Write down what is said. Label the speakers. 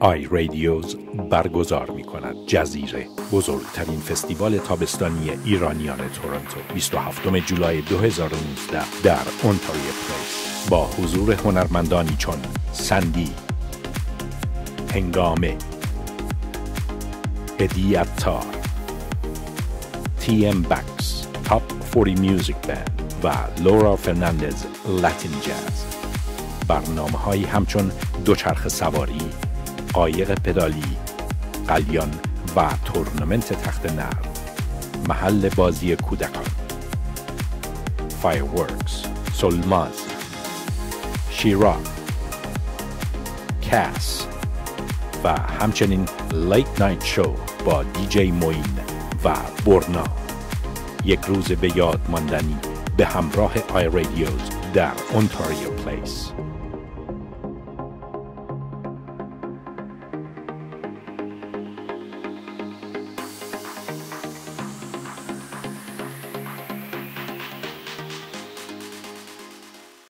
Speaker 1: آی رادیوز برگزار می کند. جزیره، بزرگترین فستیوال تابستانی ایرانیان تورنتو، 27 جولای 2019 در اونتاریو پلیس، با حضور هنرمندانی چون سندی، هنگامه، ادی عطار، TM بکس، تاپ 40 میوزیک بند و لورا فرناندز لاتین جاز. برنامه هایی همچون دوچرخه سواری، قایق پدالی، قلیان و تورنمنت تخت نرد، محل بازی کودکان، فایرورکس، سولماز، شیرا، کاس و همچنین لیت نایت شو با دیجی موین و برنا. یک روز به یاد ماندنی به همراه آی رادیوز در اونتاریو پلیس.